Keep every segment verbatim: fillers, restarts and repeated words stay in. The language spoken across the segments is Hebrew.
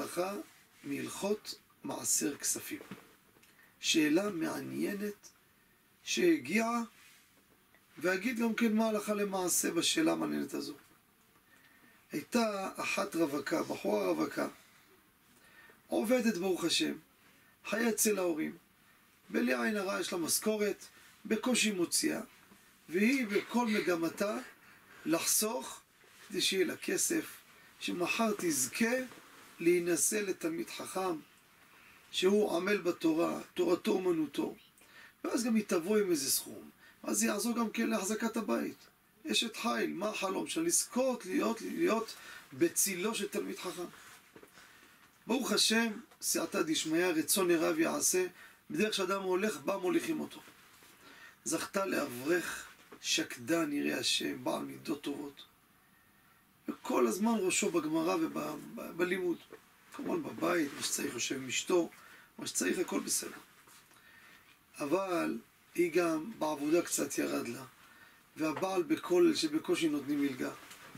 הלכה מהלכות מעשר כספים. שאלה מעניינת שהגיעה, ואגיד גם כן מה הלכה למעשה בשאלה המעניינת הזו. הייתה אחת רווקה, בחורה רווקה, עובדת ברוך השם, חיה אצל ההורים, בלי עין הרע יש לה משכורת, בקושי מוציאה, והיא בכל מגמתה לחסוך כדי שיהיה לה כסף, שמחר תזכה להינשא לתלמיד חכם, שהוא עמל בתורה, תורתו אומנותו, ואז גם היא תבוא עם איזה סכום, אז היא יעזור גם כן להחזקת הבית. אשת חיל, מה החלום שלה? לזכות להיות, להיות בצילו של תלמיד חכם. ברוך השם, סייעתא דשמיא, רצון הרב יעשה, בדרך שאדם הולך, בא מוליכים אותו. זכתה לאברך שקדן ירא השם, בעל מידות טובות. וכל הזמן ראשו בגמרא ובלימוד. כמובן בבית, מה שצריך יושב עם אשתו, מה שצריך הכל בסדר. אבל היא גם בעבודה קצת ירד לה, והבעל בכל שבקושי נותנים מלגה.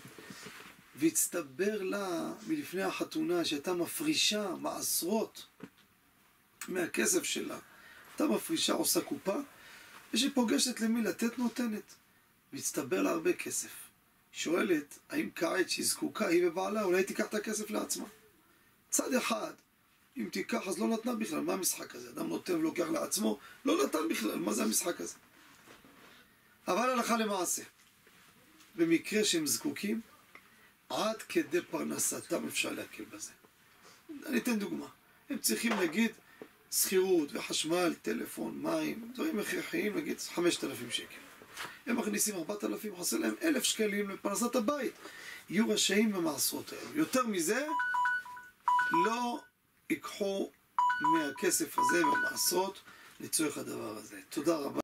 והצטבר לה מלפני החתונה שהייתה מפרישה מעשרות מהכסף שלה. הייתה מפרישה, עושה קופה, ושפוגשת למי לתת נותנת. והצטבר לה הרבה כסף. שואלת, האם כעת שהיא זקוקה, היא ובעלה, אולי תיקח את הכסף לעצמה. צד אחד, אם תיקח אז לא נתנה בכלל, מה המשחק הזה? אדם נותן ולוקח לעצמו, לא נתן בכלל, מה זה המשחק הזה? אבל הלכה למעשה, במקרה שהם זקוקים, עד כדי פרנסתם אפשר להקל בזה. אני אתן דוגמה, הם צריכים נגיד שכירות וחשמל, טלפון, מים, דברים הכרחיים, נגיד חמשת אלפים שקל. הם מכניסים ארבעת אלפים, חסר להם אלף שקלים לפרנסת הבית. יהיו רשאים במעשרות האלה. יותר מזה, לא ייקחו מהכסף הזה, מהמעשרות, לצורך הדבר הזה. תודה רבה.